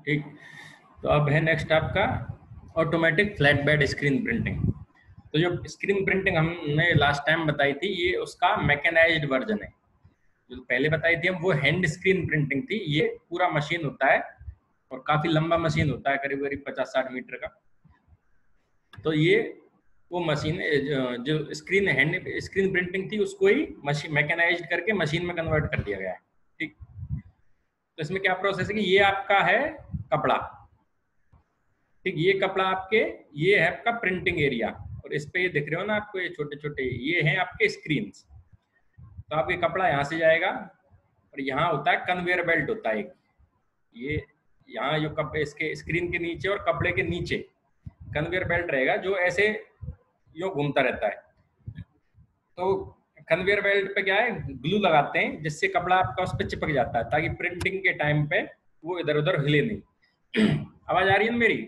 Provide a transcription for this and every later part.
ठीक। तो अब है नेक्स्ट आपका automatic flat bed screen printing. तो जो स्क्रीन प्रिंटिंग हमने लास्ट टाइम बताई थी, ये उसका मैकेनाइज्ड वर्जन है। जो पहले बताई थी हम, वो हैंड स्क्रीन प्रिंटिंग थी। ये पूरा मशीन होता है और काफी लंबा मशीन होता है, करीब करीब 50-60 मीटर का। तो ये वो मशीन है जो स्क्रीन हैंड स्क्रीन प्रिंटिंग थी, उसको ही मशीन मैकेनाइज्ड करके मशीन में कन्वर्ट कर दिया गया है। ठीक। तो इसमें क्या प्रोसेस है कि ये आपका है कपड़ा। ठीक, ये कपड़ा आपके, ये है आपका प्रिंटिंग एरिया, और इस पे ये दिख रहे हो ना आपको, ये छोटे छोटे ये हैं आपके स्क्रीन। तो आपके कपड़ा यहाँ से जाएगा, और यहाँ होता है कन्वेयर बेल्ट होता है एक, ये यहाँ जो कपड़े इसके स्क्रीन के नीचे और कपड़े के नीचे कन्वेयर बेल्ट रहेगा, जो ऐसे यो घूमता रहता है। तो कन्वेयर बेल्ट पे क्या है, ग्लू लगाते हैं जिससे कपड़ा आपका उस पर चिपक जाता है, ताकि प्रिंटिंग के टाइम पे वो इधर उधर हिले नहीं। आवाज आ रही है ना मेरी?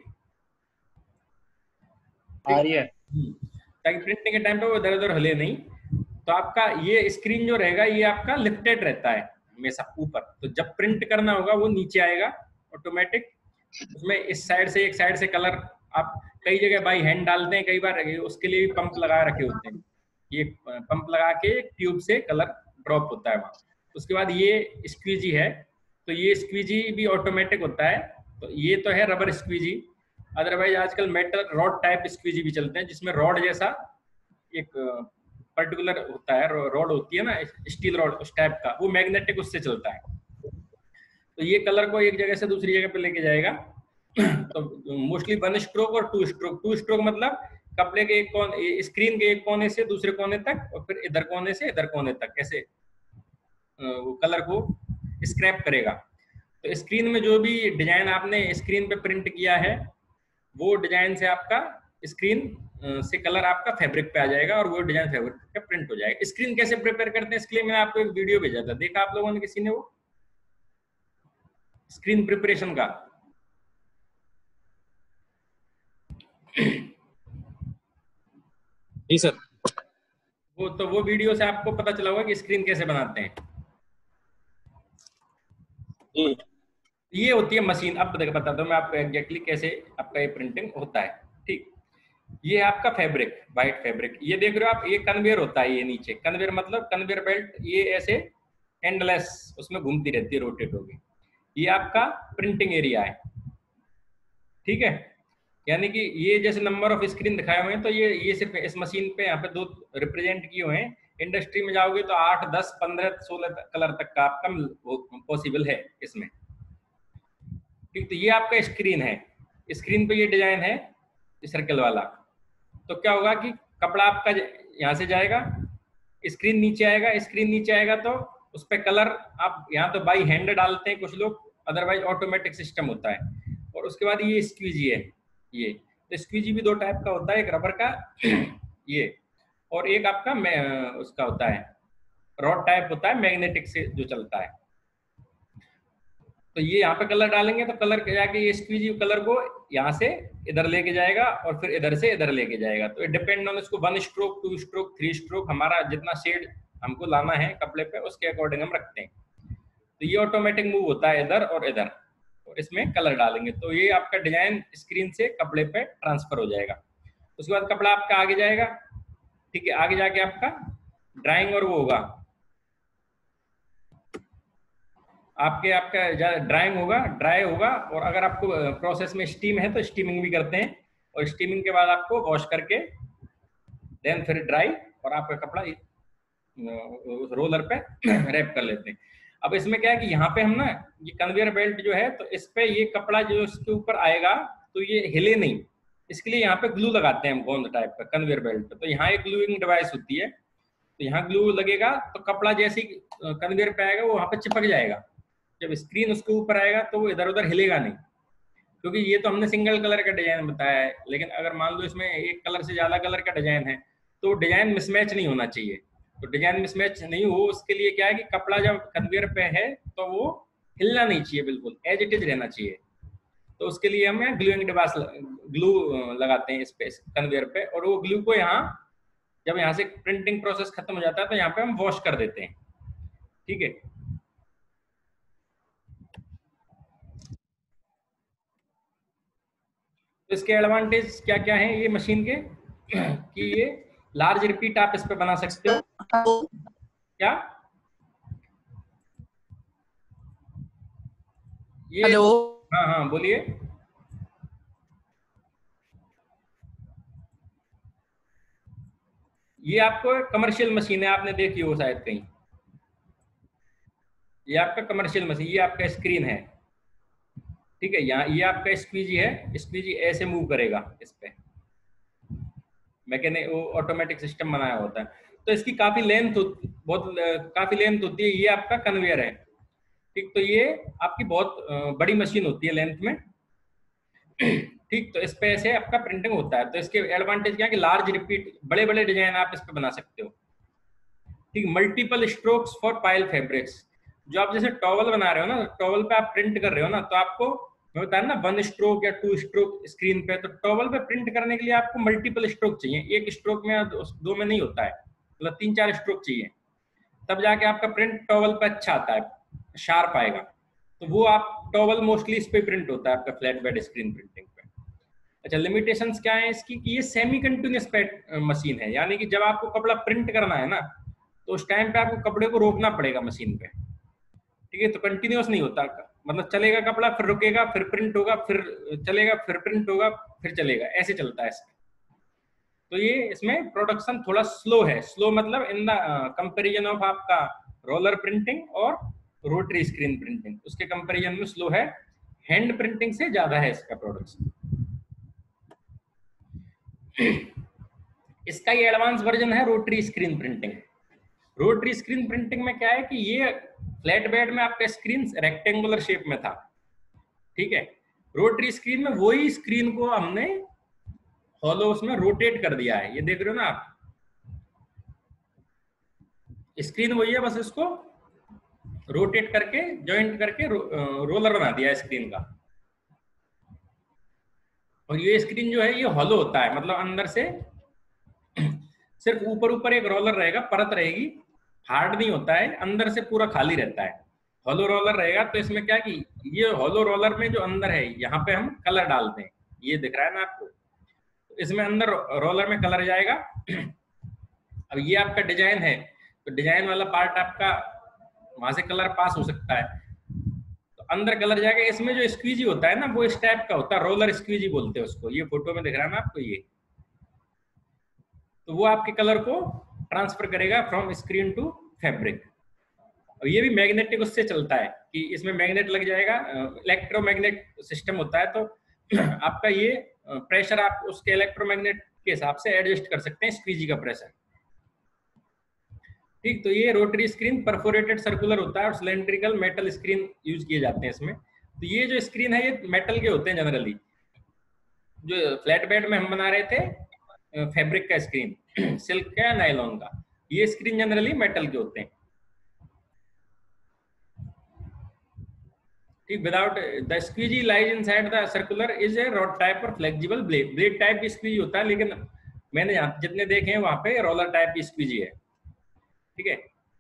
आ ठीक। रही है। ताकि प्रिंटिंग के टाइम पे वो इधर उधर हिले नहीं। तो आपका ये स्क्रीन जो रहेगा, ये आपका लिफ्टेड रहता है हमेशा ऊपर। तो जब प्रिंट करना होगा वो नीचे आएगा ऑटोमेटिक। उसमें इस साइड से, एक साइड से कलर आप कई जगह बाई हैंड डालते हैं, कई बार उसके लिए भी पंप लगा रखे होते हैं। ये पंप लगा के ट्यूब से कलर ड्रॉप होता है वहाँ। उसके बाद ये स्क्वीजी है, तो ये स्क्वीजी भी ऑटोमेटिक होता है। तो ये तो है रबर स्क्वीजी। अदरवाइज आजकल मेटल रॉड टाइप स्क्वीजी भी चलते हैं, जिसमें रॉड जैसा एक पर्टिकुलर होता है, रॉड होती है ना स्टील रॉड, उस टाइप का, वो मैग्नेटिक उससे चलता है। तो ये कलर को एक जगह से दूसरी जगह पे लेके जाएगा। तो मोस्टली 1 स्ट्रोक और 2 स्ट्रोक। 2 स्ट्रोक मतलब कपड़े के एक कोने, स्क्रीन के एक कोने से दूसरे कोने तक, और फिर इधर कोने से इधर कोने तक, ऐसे वो कलर को स्क्रैप करेगा। तो स्क्रीन में जो भी डिजाइन आपने स्क्रीन पे प्रिंट किया है, वो डिजाइन से आपका स्क्रीन से कलर आपका फैब्रिक पे आ जाएगा, और वो डिजाइन फैब्रिक पे प्रिंट हो जाएगा। स्क्रीन कैसे प्रिपेयर करते हैं, इसके लिए मैंने आपको एक वीडियो भेजा था, देखा आप लोगों ने किसी ने वो स्क्रीन प्रिपरेशन का? जी सर। वो वीडियो से आपको पता चला होगा कि स्क्रीन कैसे बनाते हैं। जी। ये होती है मशीन। अब बताता हूँ मैं आपको एग्जैक्टली कैसे आपका ये प्रिंटिंग होता है। ठीक। ये है आपका फैब्रिक, व्हाइट फैब्रिक, ये देख रहे हो आप, ये कन्वेयर होता है। ये नीचे कन्वेयर मतलब कन्वेयर बेल्ट, ये ऐसे एंडलेस उसमें घूमती रहती है, रोटेट होगी। ये आपका प्रिंटिंग एरिया है। ठीक है। यानी कि ये जैसे नंबर ऑफ स्क्रीन दिखाए हुए हैं, तो ये सिर्फ इस मशीन पे यहाँ पे 2 रिप्रेजेंट किए हुए हैं। इंडस्ट्री में जाओगे तो 8, 10, 15, 16 कलर तक का आपका पॉसिबल है इसमें। ठीक। तो ये आपका स्क्रीन है, स्क्रीन पे ये डिजाइन है सर्कल वाला। तो क्या होगा कि कपड़ा आपका यहाँ से जाएगा, स्क्रीन नीचे आएगा, स्क्रीन नीचे आएगा तो उस पर कलर आप यहाँ तो बाई हैंड डालते हैं कुछ लोग, अदरवाइज ऑटोमेटिक सिस्टम होता है। और उसके बाद ये स्क्वीजी है। ये तो स्क्वीजी भी 2 टाइप का होता है, एक रबर का ये, और एक आपका उसका होता है रॉड टाइप होता है, मैग्नेटिक से जो चलता है। तो ये यहाँ पे कलर डालेंगे तो कलर जाके ये स्क्वीजी कलर को यहाँ से इधर लेके जाएगा, और फिर इधर से इधर लेके जाएगा। तो डिपेंड ऑन इसको 1 स्ट्रोक, 2 स्ट्रोक, 3 स्ट्रोक, हमारा जितना शेड हमको लाना है कपड़े पे उसके अकॉर्डिंग हम रखते हैं। तो ये ऑटोमेटिक मूव होता है इधर और इधर, और इसमें कलर डालेंगे तो ये आपका डिजाइन स्क्रीन से कपड़े पे ट्रांसफर हो जाएगा। उसके बाद कपड़ा आपका आगे जाएगा। ठीक है। आगे जाके आपका ड्राइंग और वो होगा, आपका ड्राइंग होगा, ड्राई होगा। और अगर आपको प्रोसेस में स्टीम है तो स्टीमिंग भी करते हैं, और स्टीमिंग के बाद आपको वॉश करके देन फिर ड्राई, और आपका कपड़ा रोलर पे रैप कर लेते हैं। अब इसमें क्या है कि यहाँ पे हम ना, ये कन्वेयर बेल्ट जो है, तो इस पे ये कपड़ा जो इसके ऊपर आएगा तो ये हिले नहीं, इसके लिए यहाँ पे ग्लू लगाते हैं हम, गोंद टाइप का कन्वेयर बेल्ट पे। तो यहाँ एक ग्लूइंग डिवाइस होती है, तो यहाँ ग्लू लगेगा तो कपड़ा जैसे कन्वेयर पे आएगा वो वहाँ पे चिपक जाएगा। जब स्क्रीन उसके ऊपर आएगा तो वो इधर उधर हिलेगा नहीं, क्योंकि ये तो हमने सिंगल कलर का डिजाइन बताया है। लेकिन अगर मान लो इसमें एक कलर से ज्यादा कलर का डिजाइन है, तो डिजाइन मिसमैच नहीं होना चाहिए। तो डिजाइन मिसमैच नहीं हो उसके लिए क्या है कि कपड़ा जब कन्वेयर पे है तो वो हिलना नहीं चाहिए, बिल्कुल एज इट इज रहना चाहिए। तो उसके लिए हम ग्लूइंग डिवाइस, ग्लू लगाते हैं इस पे कन्वेयर पे, और वो ग्लू को यहाँ जब यहाँ से प्रिंटिंग प्रोसेस खत्म हो जाता है तो यहाँ पे हम वॉश कर देते हैं। ठीक है। तो इसके एडवांटेज क्या क्या हैं ये मशीन के कि ये लार्ज रिपीट आप इस पे बना सकते हो। क्या ये? हेलो। हाँ हाँ बोलिए। ये आपको कमर्शियल मशीन है, आपने देखी हो शायद कहीं। ये आपका कमर्शियल मशीन, ये आपका स्क्रीन है, ठीक है। यहाँ ये आपका स्क्वीजी है, स्क्वीजी ऐसे मूव करेगा इस पे, मैकेनिक वो ऑटोमेटिक सिस्टम बनाया होता है। तो इसकी काफी लेंथ काफी लेंथ होती है। ये आपका कन्वेयर है, ठीक। तो ये आपकी बहुत बड़ी मशीन होती है लेंथ में, ठीक। तो इस पे ऐसे आपका प्रिंटिंग होता है। तो इसके एडवांटेज क्या है कि लार्ज रिपीट, बड़े बड़े डिजाइन आप इस पे बना सकते हो, ठीक। Multiple strokes for pile fabrics, जो आप जैसे टॉवल बना रहे हो ना, टॉवल पे आप प्रिंट कर रहे हो ना, तो आपको मैं बताया ना 1 स्ट्रोक या 2 स्ट्रोक स्क्रीन पे, तो टॉवल पे प्रिंट करने के लिए आपको मल्टीपल स्ट्रोक चाहिए। एक स्ट्रोक में या दो में नहीं होता है, मतलब 3-4 स्ट्रोक चाहिए, तब जाके आपका प्रिंट टॉवल पे अच्छा आता है, शार्प आएगा। तो वो आप टॉवल मोस्टली इस पे प्रिंट होता है आपका फ्लैट बेड स्क्रीन प्रिंटिंग पे। अच्छा, लिमिटेशंस क्या है इसकी कि ये सेमी कंटिन्यूअस मशीन है, यानी कि जब आपको कपड़ा प्रिंट करना है ना, तो उस टाइम पे आपको कपड़े को रोकना पड़ेगा मशीन पे, ठीक है। तो कंटिन्यूअस नहीं होता, मतलब चलेगा कपड़ा, फिर रुकेगा, फिर प्रिंट होगा, फिर चलेगा, फिर प्रिंट होगा, फिर चलेगा, ऐसे चलता है इसमें। तो ये इसमें प्रोडक्शन थोड़ा स्लो है। स्लो मतलब इन द कंपेरिजन ऑफ आपका रोलर प्रिंटिंग और रोटरी स्क्रीन प्रिंटिंग, उसके कंपेरिजन में स्लो है। हैंड प्रिंटिंग से ज्यादा है इसका प्रोडक्शन। इसका ये एडवांस वर्जन है rotary screen printing. Rotary screen printing में क्या है कि ये फ्लैट बेड में आपका स्क्रीन रेक्टेंगुलर शेप में था, ठीक है। रोटरी स्क्रीन में वही स्क्रीन को हमने हॉलो उसमें रोटेट कर दिया है, ये देख रहे हो ना आप, स्क्रीन वही है, बस इसको रोटेट करके जॉइंट करके रोलर बना दिया है स्क्रीन का। और ये स्क्रीन जो है ये हॉलो होता है, मतलब अंदर से सिर्फ ऊपर ऊपर एक रोलर रहेगा, परत रहेगी, हार्ड नहीं होता है, अंदर से पूरा खाली रहता है, हॉलो रोलर रहेगा। तो इसमें क्या कि ये हॉलो रोलर में जो अंदर है, यहाँ पे हम कलर डालते हैं, ये दिख रहा है ना आपको, तो इसमें अंदर रोलर में कलर जाएगा। अब ये आपका डिजाइन है, तो डिजाइन वाला पार्ट आपका वहां से कलर पास हो सकता है, तो अंदर कलर जाएगा। इसमें जो स्क्वीजी होता है ना, वो इस टाइप का होता है, रोलर स्क्वीजी बोलते हैं उसको, ये फोटो में दिख रहा है ना आपको ये। तो वो आपके कलर को ट्रांसफर करेगा फ्रॉम स्क्रीन टू फैब्रिक। और ये भी मैग्नेटिक उससे चलता है कि इसमें मैग्नेट लग जाएगा, इलेक्ट्रोमैग्नेट सिस्टम होता है। तो आपका ये प्रेशर आप उसके इलेक्ट्रोमैग्नेट के हिसाब से एडजस्ट कर सकते हैं स्क्वीजी का प्रेशर, ठीक। तो ये रोटरी स्क्रीन परफोरेटेड सर्कुलर होता है और सिलेंड्रिकल मेटल स्क्रीन यूज किए जाते हैं इसमें। तो ये जो स्क्रीन है ये मेटल के होते हैं जनरली, जो फ्लैट बेड में हम बना रहे थे फैब्रिक का स्क्रीन, सिल्क का या नायलॉन का, ये स्क्रीन जनरली मेटल के होते हैं, ठीक। Without the squeegee lies inside the circular is a rod type और फ्लेक्सिबल ब्लेड, ब्लेड टाइप की स्क्वीजी होता है, लेकिन मैंने यहाँ जितने देखे हैं वहां पे रोलर टाइप की स्क्वीजी है, ठीक है।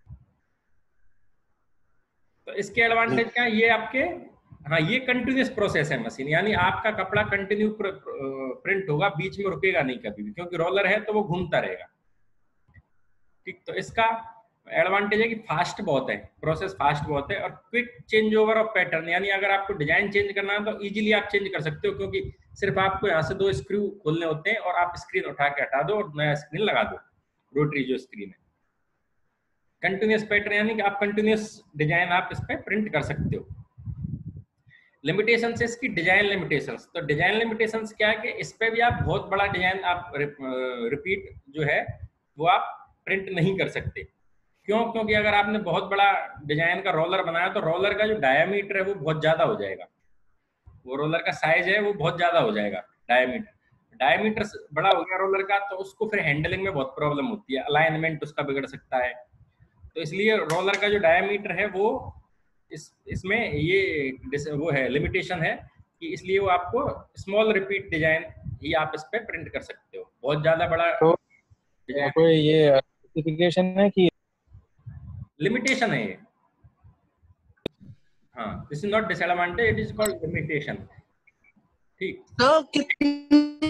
तो इसके एडवांटेज क्या है, ये आपके, हाँ ये कंटिन्यूस प्रोसेस है मशीन, यानी आपका कपड़ा कंटिन्यू प्रिंट होगा, बीच में रुकेगा नहीं कभी भी, क्योंकि रोलर है तो वो घूमता रहेगा, ठीक। तो इसका एडवांटेज है कि फास्ट बहुत है, प्रोसेस फास्ट बहुत है, और quick change over of pattern, यानी अगर आपको डिजाइन चेंज करना है तो इजीली आप चेंज कर सकते हो, क्योंकि सिर्फ आपको यहाँ से 2 स्क्रू खोलने होते हैं और आप स्क्रीन उठा के हटा दो और नया स्क्रीन लगा दो। रोटरी जो स्क्रीन है कंटिन्यूस पैटर्न, यानी कि आप कंटिन्यूस डिजाइन आप इस पर प्रिंट कर सकते हो। लिमिटेशंस इसकी डिजाइन लिमिटेशंस, तो डिजाइन लिमिटेशंस क्या है कि इस पे भी आप बहुत बड़ा डिजाइन आप रिपीट जो है वो आप प्रिंट नहीं कर सकते। क्यों? क्योंकि अगर आपने बहुत बड़ा डिजाइन का रोलर बनाया तो रोलर का जो डायमीटर है वो बहुत ज्यादा हो जाएगा, वो रोलर का साइज है वो बहुत ज्यादा हो जाएगा, डायमीटर डायमीटर बड़ा हो गया रोलर का, तो उसको फिर हैंडलिंग में बहुत प्रॉब्लम होती है, अलाइनमेंट उसका बिगड़ सकता है। तो इसलिए रोलर का जो डायमीटर है वो इसमें ये वो है, लिमिटेशन है कि इसलिए वो आपको स्मॉल रिपीट डिजाइन ही आप इस पे प्रिंट कर सकते हो, बहुत ज्यादा बड़ा तो डिजाइन कोई ये स्पेसिफिकेशन है कि लिमिटेशन है ये। हाँ, this is not disadvantage, it is called limitation. ठीक। तो कितनी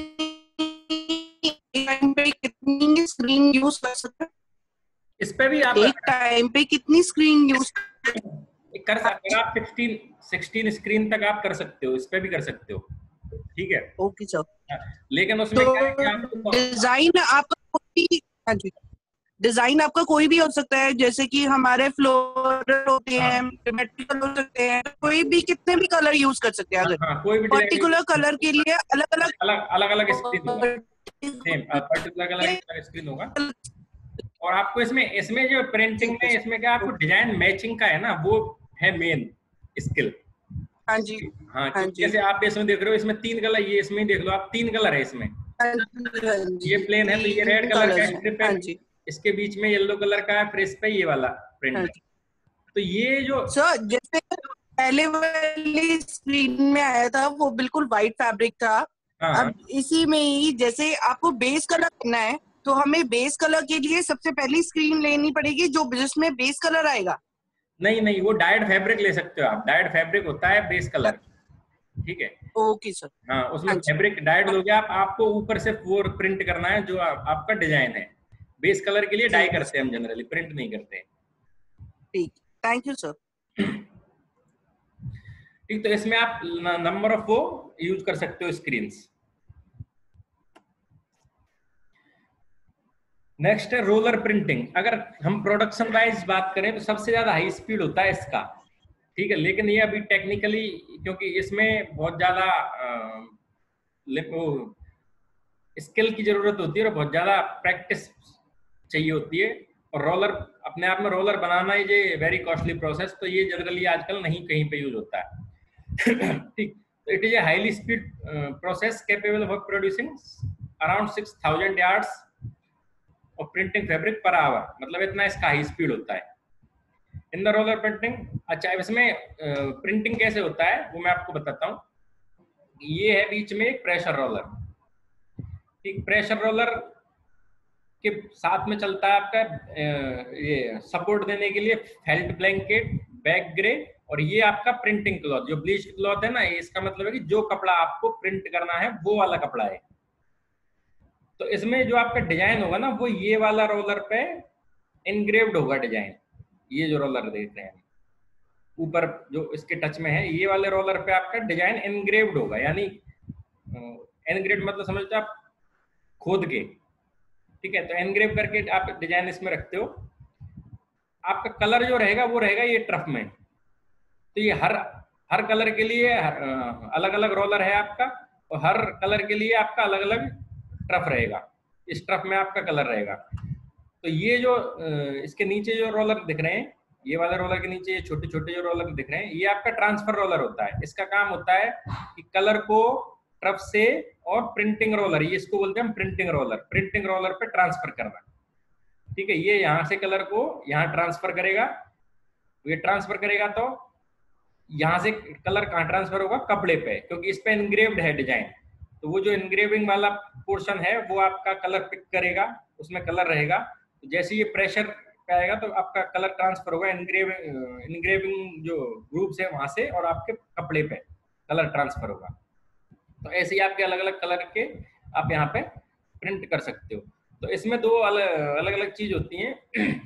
टाइम पे कितनी स्क्रीन यूज कर सकते हैं? इस पे भी आप एक टाइम पे कितनी स्क्रीन यूज कर सकते हो, आप 16 स्क्रीन तक आप कर सकते हो, इस पे भी कर सकते हो, ठीक है। Okay sir. हाँ, लेकिन उसमें क्या है कि तो आपको डिजाइन आपका कोई भी, हाँ जी, डिजाइन आपका कोई भी हो सकता है, जैसे कि हमारे फ्लोरल होते हाँ हैं, सिमेट्रिकल हो सकते हैं, कोई भी कितने भी कलर यूज कर सकते हैं। हाँ अगर हाँ, कोई भी डिजाइन पर्टिकुलर कलर के लिए अलग अलग अलग अलग स्क्रीन होगा, अलग सेम पर्टिकुलर कलर की अलग स्क्रीन होगा। और आपको इसमें इसमें जो प्रिंटिंग ठीक है में सर। इसमें क्या आपको डिजाइन मैचिंग का है ना, वो है मेन स्किल। हाँ जी, हाँ, हाँ क्योंकि जी, जैसे आप इसमें देख रहे हो, इसमें 3 कलर, ये इसमें ही देख लो आप, 3 कलर है इसमें। हाँ जी, हाँ ये जी, प्लेन है तो ये रेड 3 कलर का कलर्स हैं। स्ट्रिप है, हाँ जी, इसके बीच में येलो कलर का है, फिर इस पे ये वाला प्रिंट हाँ है। जी तो ये जो सर, जैसे पहले वाली स्क्रीन में आया था वो बिल्कुल व्हाइट फैब्रिक था। हाँ, अब इसी में ही जैसे आपको बेस कलर करना है, तो हमें बेस कलर के लिए सबसे पहली स्क्रीन लेनी पड़ेगी जो जिसमें बेस कलर आएगा। नहीं नहीं, वो डाइड फैब्रिक ले सकते हो आप, डाइड फैब्रिक होता है बेस कलर, ठीक है। Okay sir. हाँ, उसमें हाँ जी, फैब्रिक डाइड लोगे आप, आपको ऊपर से वो प्रिंट करना है जो आपका डिजाइन है। बेस कलर के लिए डाई ठीक है करते हैं सर, हम, जनरली प्रिंट नहीं करते। ठीक, थैंक यू सर। ठीक, तो इसमें आप नंबर ऑफ वो यूज कर सकते हो स्क्रीन्स। नेक्स्ट है रोलर प्रिंटिंग। अगर हम प्रोडक्शन वाइज बात करें तो सबसे ज्यादा हाई स्पीड होता है इसका, ठीक है। लेकिन ये अभी टेक्निकली, क्योंकि इसमें बहुत ज्यादा स्किल की जरूरत होती है और बहुत ज्यादा प्रैक्टिस चाहिए होती है। और रोलर अपने आप में, रोलर बनाना ही ये वेरी कॉस्टली प्रोसेस, तो ये जनरली आजकल नहीं कहीं पे यूज होता है। ठीक, तो it is a highly speed process capable of producing around 6000 yards और प्रिंटिंग फैब्रिक पर आवर, मतलब इतना इसका हाई स्पीड होता है इन द रोलर प्रिंटिंग। अच्छा, इसमें प्रिंटिंग कैसे होता है वो मैं आपको बताता हूँ। ये है बीच में एक प्रेशर रोलर, ठीक। प्रेशर रोलर के साथ में चलता है आपका ये सपोर्ट देने के लिए फेल्ट ब्लैंकेट, बैक ग्रे, और ये आपका प्रिंटिंग क्लॉथ, जो ब्लीच क्लॉथ है ना, इसका मतलब है कि जो कपड़ा आपको प्रिंट करना है वो वाला कपड़ा है। तो इसमें जो आपका डिजाइन होगा ना, वो ये वाला रोलर पे इनग्रेव्ड होगा डिजाइन। ये जो रोलर देख रहे हैं ऊपर जो इसके टच में है, ये वाले रोलर पे आपका डिजाइन इनग्रेव्ड होगा, यानी इनग्रेव्ड मतलब समझते हो आप, खोद के, ठीक है। तो एनग्रेव करके आप डिजाइन इसमें रखते हो। आपका कलर जो रहेगा वो रहेगा ये ट्रफ में। तो ये हर हर कलर के लिए अलग अलग रोलर है आपका, और हर कलर के लिए आपका अलग अलग ट्रफ रहेगा। इस ट्रफ में आपका कलर रहेगा। तो ये जो इसके नीचे जो रोलर दिख रहे हैं, ये वाले रोलर के नीचे ये छोटे छोटे जो रोलर दिख रहे हैं, ये आपका ट्रांसफर रोलर होता है। इसका काम होता है कि कलर को ट्रफ से, और प्रिंटिंग रोलर, ये इसको बोलते हैं हम प्रिंटिंग रोलर, प्रिंटिंग रोलर पे ट्रांसफर करना, ठीक है। ये यहाँ से कलर को यहाँ ट्रांसफर करेगा, ये ट्रांसफर करेगा तो यहाँ से कलर कहाँ ट्रांसफर होगा, कपड़े पे, क्योंकि इस पे इनग्रेव्ड है डिजाइन। तो वो जो इनग्रेविंग वाला पोर्शन है वो आपका कलर पिक करेगा, उसमें कलर रहेगा। तो जैसे ये प्रेशर पे आएगा तो आपका कलर ट्रांसफर होगा, इनग्रेविंग जो ग्रुप्स है वहां से, और आपके कपड़े पे कलर ट्रांसफर होगा। तो ऐसे ही आपके अलग अलग कलर के आप यहाँ पे प्रिंट कर सकते हो। तो इसमें दो अलग अलग चीज होती हैं।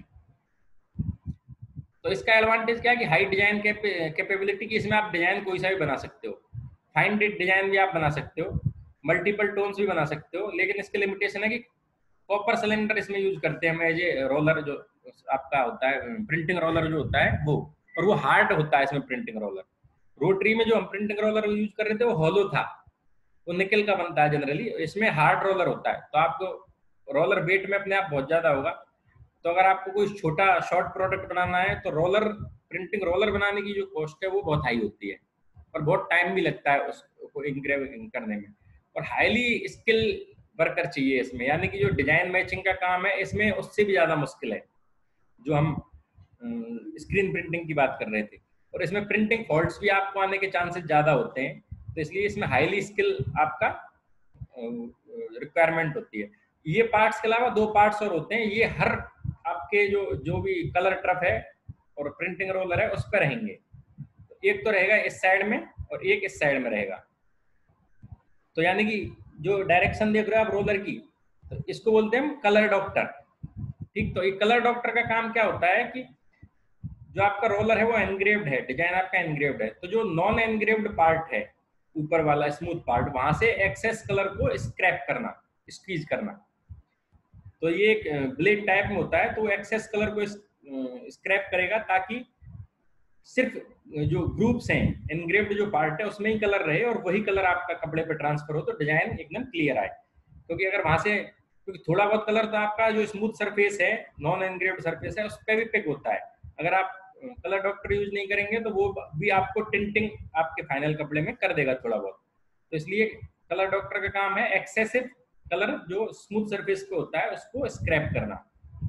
तो इसका एडवांटेज क्या है कि हाई डिजाइन कैपेबिलिटी की, इसमें आप डिजाइन कोई सा भी बना सकते हो, फाइन डिजाइन भी आप बना सकते हो, मल्टीपल टोन्स भी बना सकते हो। लेकिन इसके लिमिटेशन है कि कॉपर सिलेंडर इसमें यूज करते हैं हम, ये रोलर जो आपका होता है प्रिंटिंग रोलर जो होता है वो, और वो हार्ड होता है इसमें प्रिंटिंग रोलर। रोटरी में जो हम प्रिंटिंग रोलर यूज कर रहे थे वो हॉलो था, वो निकल का बनता है जनरली, इसमें हार्ड रोलर होता है। तो आपको रोलर वेट में अपने आप बहुत ज्यादा होगा। तो अगर आपको कोई छोटा शॉर्ट प्रोडक्ट बनाना है तो रोलर, प्रिंटिंग रोलर बनाने की जो कॉस्ट है वो बहुत हाई होती है, और बहुत टाइम भी लगता है उसको इंग्रेव करने में, और हाईली स्किल वर्कर चाहिए इसमें। यानी कि जो डिजाइन मैचिंग का काम है इसमें उससे भी ज्यादा मुश्किल है, जो हम स्क्रीन प्रिंटिंग की बात कर रहे थे। और इसमें प्रिंटिंग फॉल्ट्स भी आपको आने के चांसेस ज्यादा होते हैं, तो इसलिए इसमें हाईली स्किल आपका रिक्वायरमेंट होती है। ये पार्ट्स के अलावा दो पार्ट्स और होते हैं, ये हर आपके जो जो भी कलर ट्रफ है और प्रिंटिंग रोलर है उस पर रहेंगे। तो एक तो रहेगा इस साइड में और एक इस साइड में रहेगा। तो यानी कि जो डायरेक्शन देख रहे हो आप रोलर की, तो इसको बोलते हैं हम कलर डॉक्टर। ठीक, तो ये कलर डॉक्टर का काम क्या होता है कि जो आपका रोलर है वो एनग्रेव्ड है, डिजाइन आपका एनग्रेव्ड है, तो जो नॉन एनग्रेव्ड पार्ट है, ऊपर वाला स्मूथ पार्ट, वहां से एक्सेस कलर को स्क्रैप करना, स्क्वीज करना। तो ये एक ब्लेड टाइप में होता है, तो एक्सेस कलर को स्क्रैप करेगा ताकि सिर्फ जो ग्रुप्स हैं, एनग्रेव्ड जो पार्ट है उसमें ही कलर रहे और वही कलर आपका कपड़े पे ट्रांसफर हो, तो डिजाइन एकदम क्लियर आए। क्योंकि अगर वहां से, क्योंकि थोड़ा बहुत कलर तो आपका जो स्मूथ सरफेस है, नॉन एनग्रेव्ड सरफेस है, उस पर भी पिक होता है। अगर आप कलर डॉक्टर यूज नहीं करेंगे तो वो भी आपको टिंटिंग आपके फाइनल कपड़े में कर देगा थोड़ा बहुत। तो इसलिए कलर डॉक्टर का काम है एक्सेसिव कलर जो स्मूथ सरफेस पे होता है उसको स्क्रैप करना।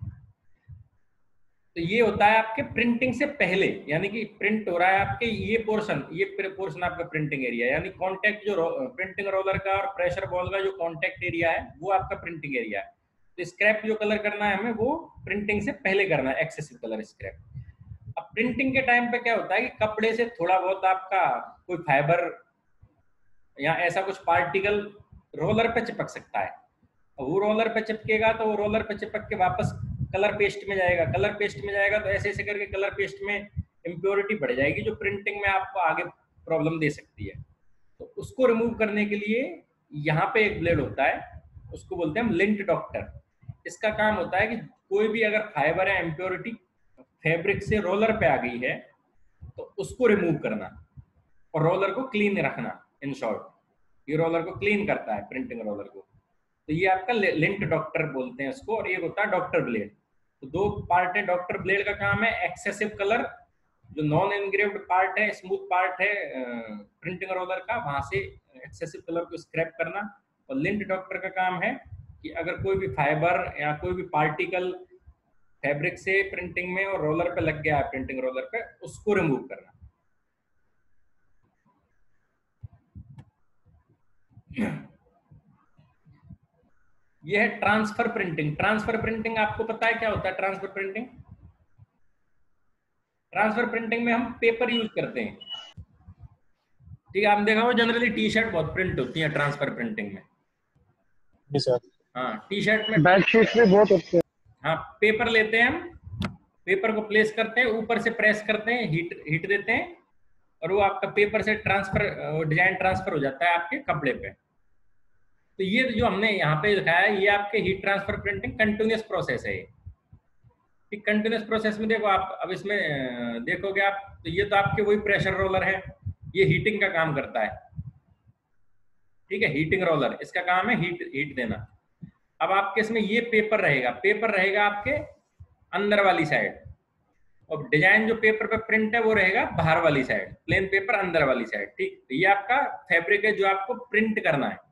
तो ये होता है आपके प्रिंटिंग से पहले, यानी कि प्रिंट हो रहा है आपके ये पोर्शन आपका प्रिंटिंग एरिया, यानी कांटेक्ट जो प्रिंटिंग रोलर का और प्रेशर बॉल का जो कांटेक्ट एरिया है वो आपका प्रिंटिंग एरिया है। तो स्क्रैप जो कलर करना है हमें वो प्रिंटिंग से पहले करना है, एक्सेसिव कलर स्क्रैप। अब प्रिंटिंग के टाइम पे क्या होता है कि कपड़े से थोड़ा बहुत आपका कोई फाइबर या ऐसा कुछ पार्टिकल रोलर पे चिपक सकता है। वो रोलर पे चिपकेगा तो वो रोलर पे चिपक के वापस कलर पेस्ट में जाएगा, कलर पेस्ट में जाएगा तो ऐसे ऐसे करके कलर पेस्ट में इम्प्योरिटी बढ़ जाएगी जो प्रिंटिंग में आपको आगे प्रॉब्लम दे सकती है। तो उसको रिमूव करने के लिए यहाँ पे एक ब्लेड होता है, उसको बोलते हैं हम लिंट डॉक्टर। इसका काम होता है कि कोई भी अगर फाइबर या इम्प्योरिटी फैब्रिक से रोलर पे आ गई है तो उसको रिमूव करना और रोलर को क्लीन रखना। इन शॉर्ट, ये रोलर को क्लीन करता है, प्रिंटिंग रोलर को। तो ये आपका लिंट डॉक्टर बोलते हैं इसको, और एक होता है डॉक्टर ब्लेड। तो दो पार्ट है। डॉक्टर ब्लेड का काम है एक्सेसिव कलर, जो नॉन एनग्रेव्ड पार्ट है, स्मूथ पार्ट है प्रिंटिंग रोलर का, वहां से एक्सेसिव कलर को स्क्रैप करना। और लिंट डॉक्टर का काम है कि अगर कोई भी फाइबर या कोई भी पार्टिकल फैब्रिक से प्रिंटिंग में और रोलर पे लग गया है, प्रिंटिंग रोलर पे, उसको रिमूव करना। ये है ट्रांसफर प्रिंटिंग। ट्रांसफर प्रिंटिंग आपको पता है क्या होता है? ट्रांसफर प्रिंटिंग, ट्रांसफर प्रिंटिंग में हम पेपर यूज करते हैं। ठीक है, आपने देखा हो जनरली टी शर्ट बहुत प्रिंट होती है ट्रांसफर प्रिंटिंग में। जी सर। हाँ, टी शर्ट में बैक शीट भी बहुत अच्छे हैं। हाँ, पेपर लेते हैं हम, पेपर को प्लेस करते हैं, ऊपर से प्रेस करते हैं, हीट देते हैं, और वो आपका पेपर से ट्रांसफर, डिजाइन ट्रांसफर हो जाता है आपके कपड़े पे। तो ये जो हमने यहाँ पे दिखाया है ये आपके heat transfer printing continuous process है। ये कंटिन्यूस प्रोसेस में देखो आप, अब इसमें देखोगे आप तो ये तो आपके वही प्रेशर रोलर है, ये हीटिंग का काम करता है। ठीक है, हीटिंग रोलर, इसका काम है हीट देना। अब आपके इसमें ये पेपर रहेगा, पेपर रहेगा आपके अंदर वाली साइड, और डिजाइन जो पेपर पे प्रिंट है वो रहेगा बाहर वाली साइड, प्लेन पेपर अंदर वाली साइड। ठीक, तो ये आपका फैब्रिक है जो आपको प्रिंट करना है।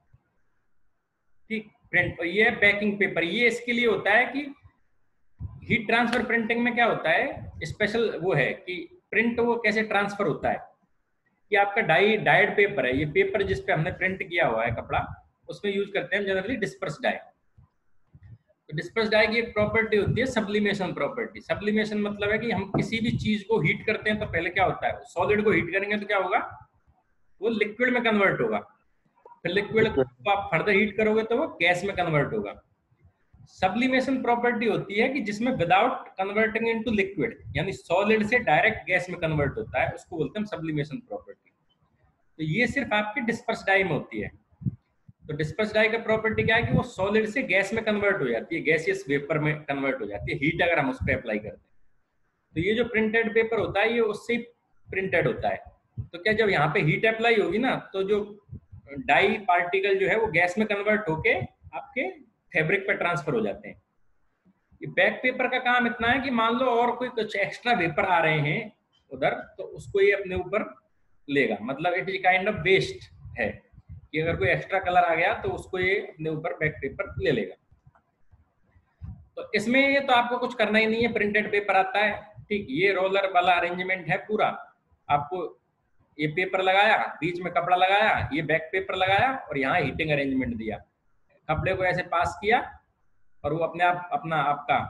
ठीक, प्रिंट। और ये बैकिंग पेपर, ये इसके लिए होता है कि हीट ट्रांसफर प्रिंटिंग में क्या होता है, स्पेशल वो है कि प्रिंट वो कैसे ट्रांसफर होता है कि आपका डाइड पेपर है, ये पेपर जिस पे हमने प्रिंट किया हुआ है कपड़ा, उसमें यूज करते हैं जनरली डिस्पर्स डाई। तो डिस्पर्स डाई की एक प्रॉपर्टी होती है सब्लिमेशन प्रॉपर्टी। सब्लिमेशन मतलब है कि हम किसी भी चीज को हीट करते हैं तो पहले क्या होता है, सॉलिड को हीट करेंगे तो क्या होगा, वो लिक्विड में कन्वर्ट होगा, फिर लिक्विड को आप फर्दर हीट करोगे तो वो गैस में कन्वर्ट होगा। सब्लिमेशन प्रॉपर्टी होती है कि जिसमें विदाउट कन्वर्टिंग इनटू लिक्विड, यानी सॉलिड से डायरेक्ट गैस में कन्वर्ट होता है, उसको बोलते हैं सब्लिमेशन प्रॉपर्टी। तो ये सिर्फ आपके डिस्पर्स डाई में होती है। तो डिस्पर्स डाई का प्रॉपर्टी क्या है कि वो सॉलिड से गैस में कन्वर्ट हो जाती है, गैसियस वेपर में कन्वर्ट हो जाती है, हीट अगर हम उस पर अप्लाई करते हैं। तो ये जो प्रिंटेड पेपर होता है ये उससे प्रिंटेड होता है। तो क्या जब यहाँ पे हीट अप्लाई होगी ना, तो जो डाई पार्टिकल जो है वो गैस में कन्वर्ट होके आपके फैब्रिक पे ट्रांसफर हो जाते हैं। ये बैक पेपर का काम इतना है कि मान लो और कोई कुछ एक्स्ट्रा वेपर आ रहे हैं उधर, तो उसको ये अपने ऊपर लेगा, मतलब it is kind of waste है कि अगर कोई एक्स्ट्रा कलर आ गया तो उसको ये अपने ऊपर बैक पेपर ले लेगा। तो इसमें ये तो आपको कुछ करना ही नहीं है, प्रिंटेड पेपर आता है। ठीक, ये रोलर वाला अरेंजमेंट है पूरा। आपको ये पेपर लगाया, बीच में कपड़ा लगाया, ये बैक पेपर लगाया, और यहाँ हीटिंग अरेंजमेंट दिया, कपड़े को ऐसे पास किया, और वो अपने आप अपना आपका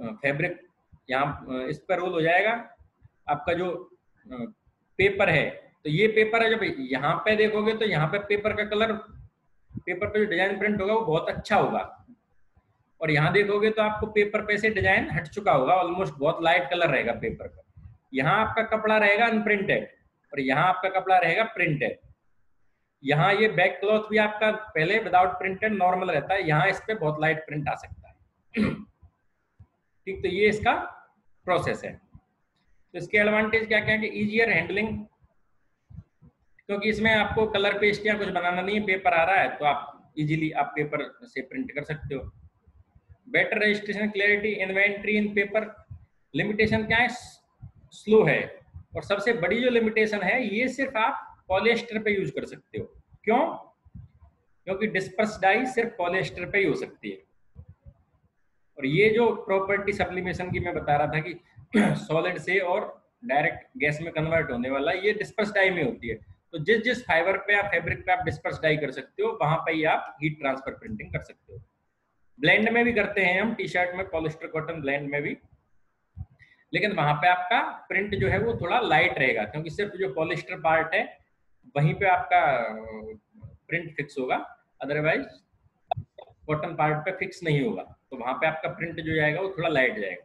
फैब्रिक यहाँ इस पर रोल हो जाएगा। आपका जो पेपर है तो ये पेपर है, जब यहाँ पे देखोगे तो यहाँ पे पेपर का कलर, पेपर पे जो डिजाइन प्रिंट होगा वो बहुत अच्छा होगा, और यहाँ देखोगे तो आपको पेपर पे से डिजाइन हट चुका होगा, ऑलमोस्ट बहुत लाइट कलर रहेगा पेपर का। यहाँ आपका कपड़ा रहेगा अनप्रिंटेड और यहाँ आपका कपड़ा रहेगा प्रिंटेड। यहाँ ये बैक क्लॉथ भी आपका पहले विदाउट प्रिंटेड नॉर्मल रहता है, यहाँ इस पे बहुत लाइट प्रिंट आ सकता है। ठीक, तो ये इसका प्रोसेस है। तो इसके एडवांटेज क्या क्या है कि इजियर हैंडलिंग, क्योंकि इसमें आपको कलर पेस्ट या कुछ बनाना नहीं है, पेपर आ रहा है तो आप इजीली आप पेपर से प्रिंट कर सकते हो। Better registration clarity inventory in paper. Limitation क्या है, स्लो है, और सबसे बड़ी जो लिमिटेशन है ये सिर्फ आप पॉलिएस्टर पे यूज कर सकते हो। क्यों? क्योंकि डिस्पर्स डाई सिर्फ पॉलिएस्टर पे ही हो सकती है। और ये जो प्रॉपर्टी सब्लिमेशन की मैं बता रहा था कि सॉलिड से और डायरेक्ट गैस में कन्वर्ट होने वाला, ये डिस्पर्स डाई में होती है। तो जिस जिस फाइबर पे या फैब्रिक पे आप डिस्पर्स डाई कर सकते हो वहां पे ही आप हीट ट्रांसफर प्रिंटिंग कर सकते हो। ब्लेंड में भी करते हैं हम, टी शर्ट में पॉलिस्टर कॉटन ब्लेंड में भी, लेकिन वहां पे आपका प्रिंट जो है वो थोड़ा लाइट रहेगा, क्योंकि सिर्फ जो पॉलिस्टर पार्ट है वहीं पे आपका प्रिंट फिक्स होगा, अदरवाइज कॉटन पार्ट पे फिक्स नहीं होगा, तो वहां पे आपका प्रिंट जो जाएगा वो थोड़ा लाइट जाएगा।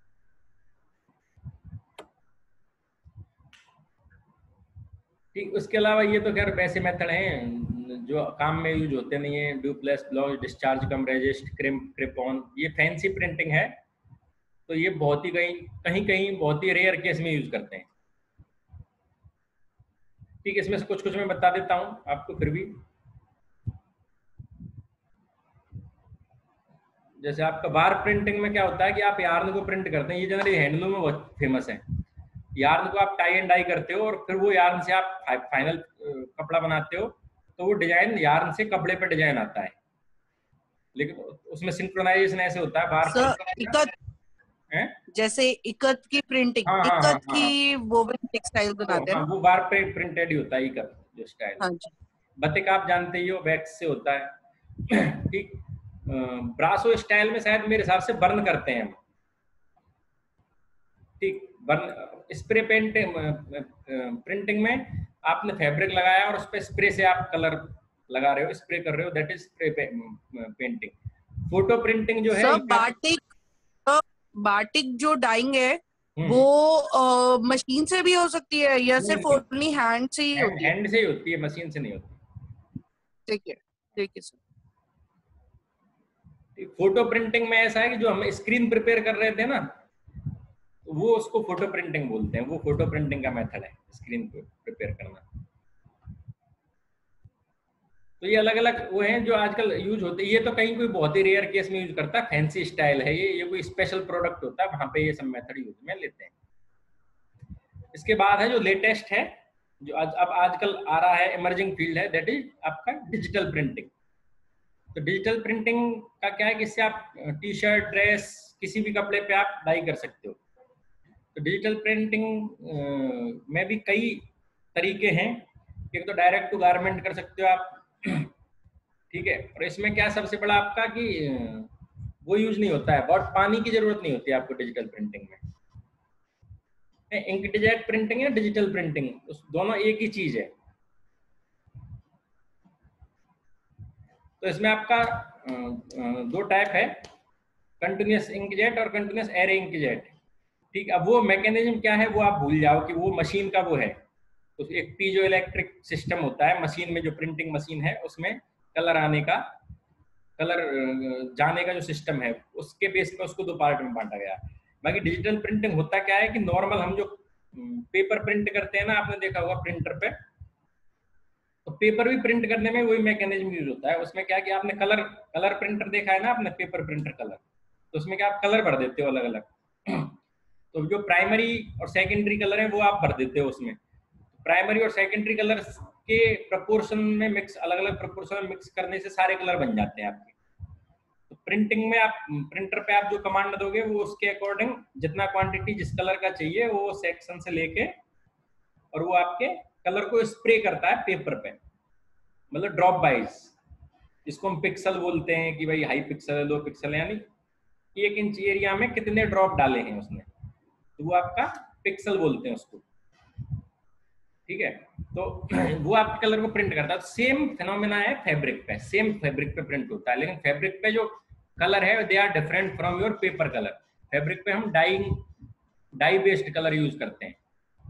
ठीक, उसके अलावा ये तो खैर वैसे मेथड हैं जो काम में यूज होते नहीं है, duplex block, discharge cum resist, crepon, ये फैंसी प्रिंटिंग है, तो ये बहुत ही कहीं कहीं बहुत ही रेयर केस में यूज करते हैं। ठीक, इसमें से कुछ कुछ मैं बता देता हूँ आपको फिर भी। जैसे आपका बार प्रिंटिंग में क्या होता है कि आप यार्न को प्रिंट करते हैं, ये जनरली हैंडलूम में बहुत फेमस है। यार्न को आप टाई एंड डाई करते हो और फिर वो यार्न से आप फाइनल कपड़ा बनाते हो, तो वो डिजाइन यार्न से कपड़े पे डिजाइन आता है, लेकिन उसमें सिंक्रोनाइजेशन ऐसे होता है बार इकत, जैसे इकत की प्रिंटिंग, हाँ, इकत की वोवन टेक्सटाइल बनाते हैं, वो बार पे प्रिंटेड ही होता है इकत जो स्टाइल। हाँ जी। बतिक आप जानते ही हो, वैक्स से होता है। ठीक, ब्रासो स्टाइल में शायद मेरे हिसाब से बर्न करते हैं हम। ठीक, बर्न स्प्रे प्रिंटिंग में आपने फैब्रिक लगाया और उस पर स्प्रे से आप कलर लगा रहे हो, स्प्रे कर रहे हो, that is spray painting. Photo printing जो है सब बाटिक जो डाइंग है वो मशीन से भी हो सकती है या सिर्फ ओनली हैंड से ही होती है? हैंड से ही होती है, मशीन से नहीं होती। ठीक है, ठीक है सर। फोटो प्रिंटिंग में ऐसा है कि जो हम स्क्रीन प्रिपेयर कर रहे थे ना, वो उसको फोटो प्रिंटिंग बोलते हैं, वो फोटो प्रिंटिंग का मेथड है स्क्रीन को प्रिपेयर करना। तो ये अलग अलग वो हैं जो आजकल यूज होते हैं। ये तो कहीं कोई बहुत ही रेयर केस में यूज करता है, फैंसी स्टाइल है ये कोई स्पेशल प्रोडक्ट होता है, वहां पे ये सब मेथड यूज में लेते हैं। इसके बाद है जो लेटेस्ट है, जो अब आजकल आ रहा है, इमर्जिंग फील्ड है, दैट इज आपका डिजिटल प्रिंटिंग। तो डिजिटल प्रिंटिंग का क्या है कि इससे आप टी शर्ट, ड्रेस, किसी भी कपड़े पे आप डाई कर सकते हो। तो डिजिटल प्रिंटिंग में भी कई तरीके हैं। एक तो डायरेक्ट टू गारमेंट कर सकते हो आप, ठीक है, और इसमें क्या सबसे बड़ा आपका कि वो यूज नहीं होता है, बहुत पानी की जरूरत नहीं होती है आपको डिजिटल प्रिंटिंग में। इंकजेट प्रिंटिंग है, डिजिटल प्रिंटिंग, दोनों एक ही चीज है। तो इसमें आपका दो टाइप है, कंटिन्यूस इंकजेट और कंटिन्यूस एरे इंकजेट। ठीक, अब वो मैकेनिज्म क्या है वो आप भूल जाओ कि वो मशीन का वो है। तो एक पीजो इलेक्ट्रिक सिस्टम होता है मशीन में, जो प्रिंटिंग मशीन है उसमें कलर आने का, कलर जाने का जो सिस्टम है, उसके बेस पे उसको दो पार्ट में बांटा गया। बाकी डिजिटल प्रिंटिंग होता क्या है कि नॉर्मल हम जो पेपर प्रिंट करते हैं ना, आपने देखा होगा प्रिंटर पे, तो पेपर भी प्रिंट करने में वही मैकेनिज्म यूज होता है। उसमें क्या कि आपने कलर प्रिंटर देखा है ना आपने, पेपर प्रिंटर कलर, तो उसमें क्या आप कलर भर देते हो अलग अलग। तो जो प्राइमरी और सेकेंडरी कलर है वो आप भर देते हो उसमें। प्राइमरी और सेकेंडरी कलर के प्रपोर्शन में मिक्स, अलग अलग प्रपोर्शन में मिक्स करने से सारे कलर बन जाते हैं आपके। तो प्रिंटिंग में आप प्रिंटर पे आप जो कमांड दोगे वो उसके अकॉर्डिंग जितना क्वांटिटी जिस कलर का चाहिए वो सेक्शन से लेके, और वो आपके कलर को स्प्रे करता है पेपर पे, मतलब ड्रॉप वाइज, जिसको हम पिक्सल बोलते हैं कि भाई हाई पिक्सल है, लो पिक्सल है, यानी 1 इंच एरिया में कितने ड्रॉप डाले हैं उसने, तो वो आपका पिक्सल बोलते हैं उसको। ठीक है। तो वो आपके कलर को प्रिंट करता है। सेम फिनोमेना है फैब्रिक पे, सेम फैब्रिक पे प्रिंट होता है, लेकिन फैब्रिक पे जो कलर है they are different from your paper colour. Fabric पे हम डाई बेस्ड कलर यूज करते हैं।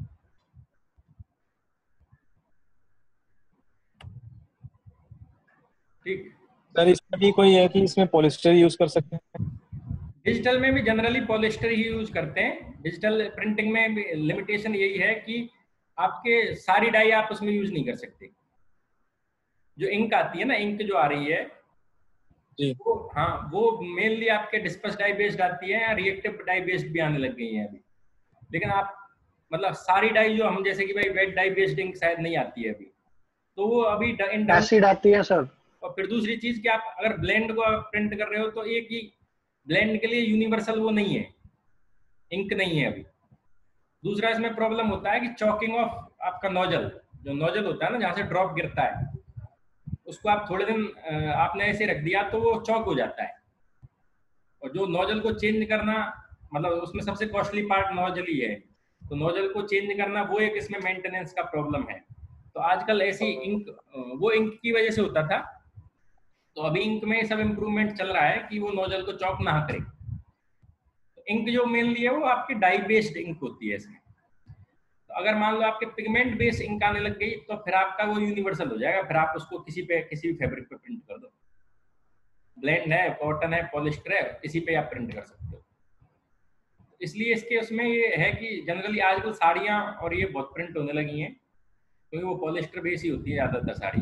ठीक। सर इसमें भी कोई है कि इसमें पॉलिस्टर यूज कर सकते हैं? डिजिटल में भी जनरली पॉलिस्टर ही यूज करते हैं। डिजिटल प्रिंटिंग में लिमिटेशन यही है कि आपके सारी डाई आप उसमें यूज नहीं कर सकते। जो इंक आती है ना, इंक जो आ रही है जी। वो, हाँ, वो मेनली आपके डिस्पर्स डाई बेस्ड आती है, या रिएक्टिव डाई बेस्ड भी आने लग गई है अभी। लेकिन आप मतलब सारी डाई जो हम, जैसे कि भाई वेट डाई बेस्ड इंक शायद नहीं आती है अभी, तो वो अभी इन एसिड आती है सर। और फिर दूसरी चीज कि आप अगर ब्लेंड को प्रिंट कर रहे हो तो एक ही ब्लेंड के लिए यूनिवर्सल वो नहीं है, इंक नहीं है अभी। दूसरा इसमें प्रॉब्लम होता है कि चॉकिंग ऑफ आपका नोजल, जो नोजल होता है ना, जहाँ से ड्रॉप गिरता है, उसको आप थोड़े दिन आपने ऐसे रख दिया तो वो चॉक हो जाता है। और जो नोजल को चेंज करना, मतलब उसमें सबसे कॉस्टली पार्ट नोजल ही है, तो नोजल को चेंज करना वो एक इसमें मेंटेनेंस का प्रॉब्लम है। तो आजकल ऐसी इंक, वो इंक की वजह से होता था, तो अभी इंक में सब इम्प्रूवमेंट चल रहा है कि वो नोजल को चॉक ना करे। तो इंक जो मेनली है वो आपकी डाई बेस्ड इंक होती है इसमें। तो अगर मान लो आपके पिगमेंट बेस्ड इंक आने लग गई तो फिर आपका वो यूनिवर्सल हो जाएगा, फिर आप उसको किसी भी फैब्रिक पे प्रिंट कर दो। ब्लेंड है, कॉटन है, पॉलिस्टर है, किसी पे आप प्रिंट कर सकते हो। इसलिए इसके उसमें ये है कि जनरली आजकल साड़ियाँ और ये बहुत प्रिंट होने लगी हैं, क्योंकि वो पॉलिस्टर बेस ही होती है ज्यादातर साड़ी।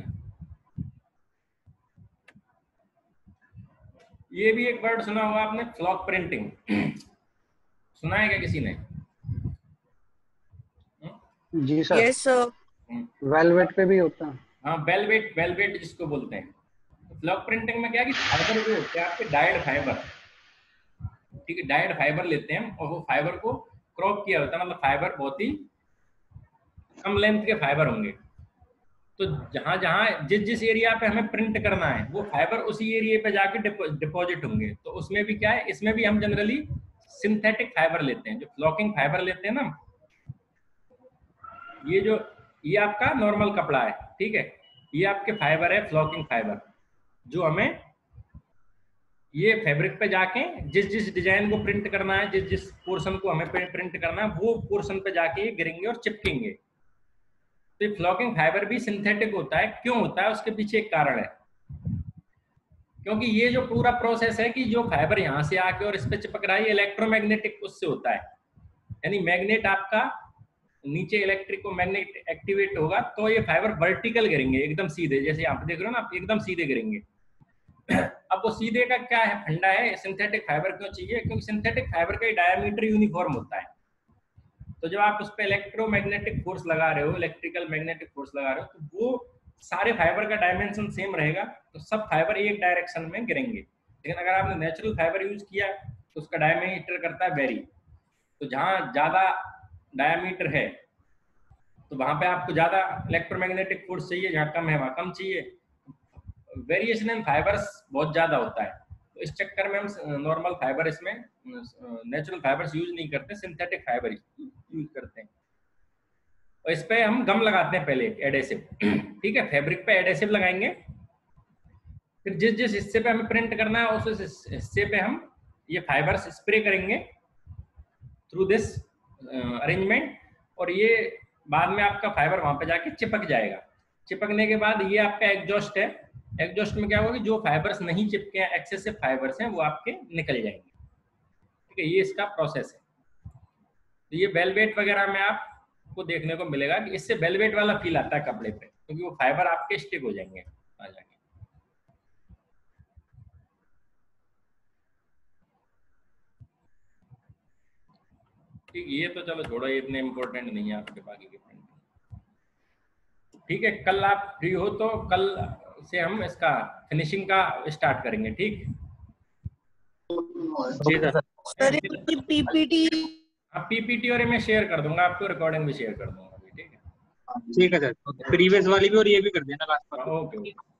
ये भी एक वर्ड सुना होगा आपने, फ्लॉक प्रिंटिंग। सुना है क्या किसी ने? जी सर। Yes sir. वेलवेट पे भी होता है। हाँ, वेलवेट, वेलवेट जिसको बोलते हैं। फ्लॉक प्रिंटिंग में क्या है कि फाइबर जो होते हैं आपके डाइड फाइबर, ठीक है, डाइड फाइबर लेते हैं और वो फाइबर को क्रॉप किया होता है, मतलब फाइबर बहुत ही कम लेंथ के फाइबर होंगे। तो जहां जहां जिस जिस एरिया पे हमें प्रिंट करना है वो फाइबर उसी एरिया पे जाके डिपॉजिट होंगे। तो उसमें भी क्या है, इसमें भी हम जनरली सिंथेटिक फाइबर लेते हैं, जो फ्लॉकिंग फाइबर लेते हैं ना। ये आपका नॉर्मल कपड़ा है, ठीक है, ये आपके फाइबर है फ्लॉकिंग फाइबर, जो हमें ये फैब्रिक पे जाके जिस जिस डिजाइन को प्रिंट करना है, जिस जिस पोर्शन को हमें प्रिंट करना है, वो पोर्शन पे जाके ये गिरेंगे और चिपकेंगे। तो ये फ्लॉकिंग फाइबर भी सिंथेटिक होता है। क्यों होता है, उसके पीछे एक कारण है। क्योंकि ये जो पूरा प्रोसेस है कि जो फाइबर यहाँ से आके और इस पे चिपक रहा है, ये इलेक्ट्रोमैग्नेटिक उससे होता है। यानी मैग्नेट आपका नीचे इलेक्ट्रिक को मैग्नेट एक्टिवेट होगा तो ये फाइबर वर्टिकल गिरेंगे, एकदम सीधे, जैसे आप देख रहे हो ना, आप एकदम सीधे गिरेंगे। अब वो सीधे का क्या है फंडा है, सिंथेटिक फाइबर क्यों चाहिए? क्योंकि सिंथेटिक फाइबर का डायमीटर यूनिफॉर्म होता है। तो जब आप उस पर इलेक्ट्रोमैग्नेटिक फोर्स लगा रहे हो, इलेक्ट्रिकल मैग्नेटिक फोर्स लगा रहे हो, तो वो सारे फाइबर का डायमेंशन सेम रहेगा, तो सब फाइबर एक डायरेक्शन में गिरेंगे। लेकिन अगर आपने नेचुरल फाइबर यूज किया तो उसका डायमीटर करता है वेरी। तो जहाँ ज्यादा डायमीटर है तो वहां पे आपको ज्यादा इलेक्ट्रोमैग्नेटिक फोर्स चाहिए, जहाँ कम है वहां कम चाहिए। वेरिएशन इन फाइबर्स बहुत ज्यादा होता है। तो इस चक्कर में हम नॉर्मल फाइबर, इसमें नेचुरल फाइबर्स यूज नहीं करते, सिंथेटिक फाइबर यूज करते हैं। और इस पे हम गम लगाते हैं पहले, एडेसिव, ठीक है, फैब्रिक पे एडेसिव लगाएंगे। फिर जिस जिस हिस्से पे हमें प्रिंट करना है उस हिस्से पे हम ये फाइबर्स स्प्रे करेंगे थ्रू दिस अरेंजमेंट, और ये बाद में आपका फाइबर वहां पे जाके चिपक जाएगा। चिपकने के बाद ये आपका एग्जॉस्ट है। एग्जॉस्ट में क्या होगा कि जो फाइबर्स नहीं चिपके हैं, एक्सेसिव फाइबर्स हैं, वो आपके निकल जाएंगे। ठीक है, ये इसका प्रोसेस है। तो ये वेलवेट वगैरह में आपको देखने को मिलेगा कि इससे वेलवेट वाला फील आता है कपड़े पे, क्योंकि वो फाइबर आपके स्टिक हो जाएंगे आ जाएंगे। ठीक, ये तो चलो छोड़ो, ये इतने इम्पोर्टेंट नहीं है आपके बाकी के प्रिंट। ठीक है, कल आप फ्री हो तो कल से हम इसका फिनिशिंग का स्टार्ट करेंगे। ठीक जी सर। सर पीपीटी, आप पीपीटी और मैं शेयर कर दूंगा आपको, रिकॉर्डिंग भी शेयर कर दूंगा अभी। ठीक है, ठीक है सर, प्रीवियस वाली भी और ये भी कर देना लास्ट पर। ओके।